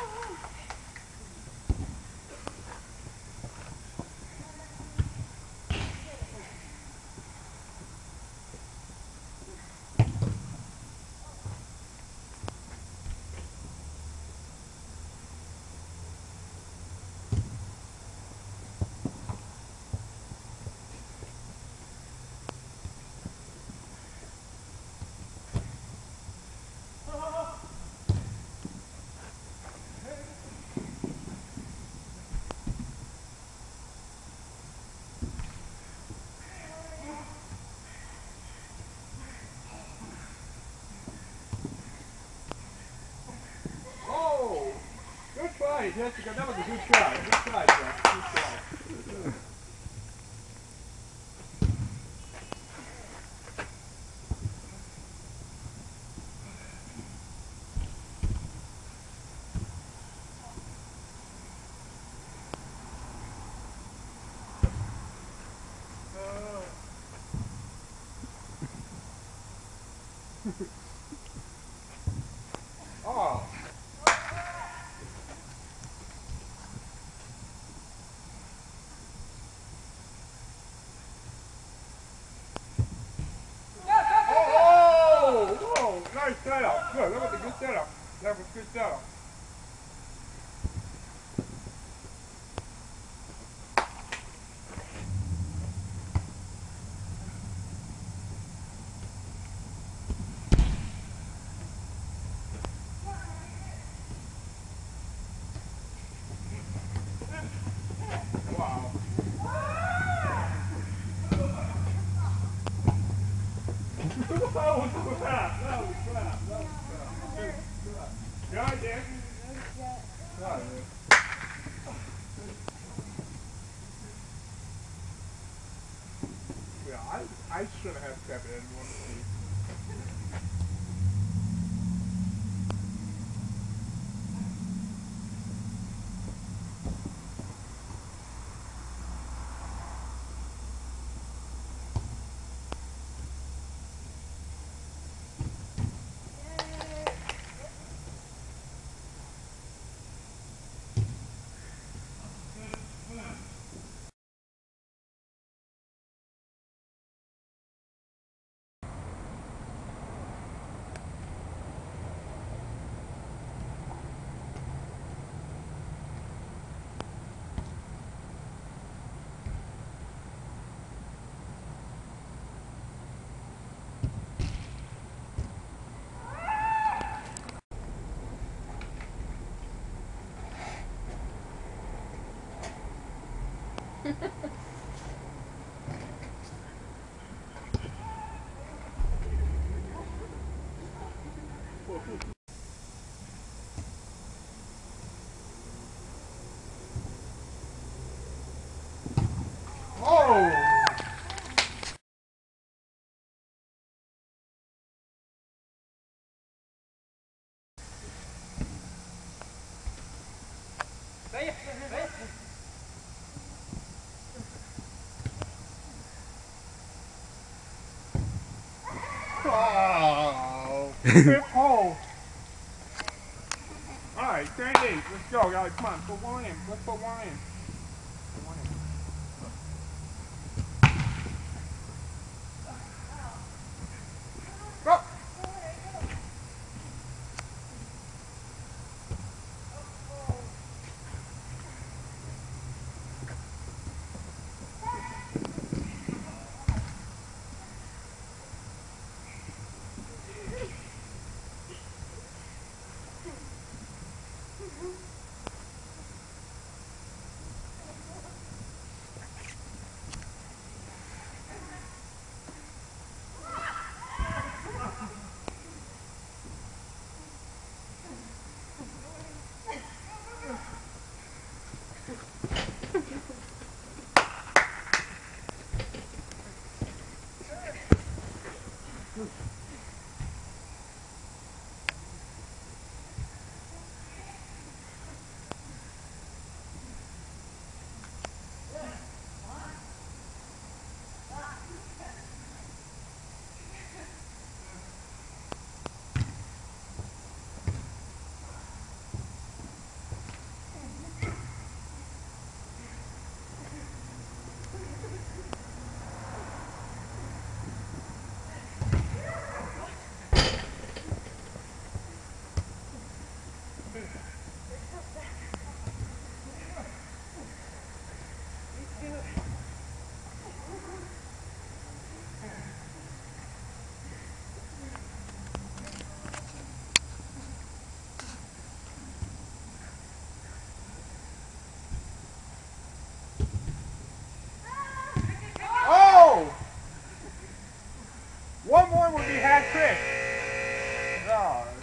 Jessica, that was a good try. Good try, Jeff. Good try. Oh. Oh, nice setup. Good, that was a good setup. That was a good setup. Wow. That was crap. That was crap. That was crap. Yeah, I did. Yeah, I did. Yeah, I should have kept it in one piece. Oh! Oh! Fifth hole! Alright, 38. Let's go, guys. Come on, put one in. Let's put one in. Put one in. Go! One more would be hat trick. Oh.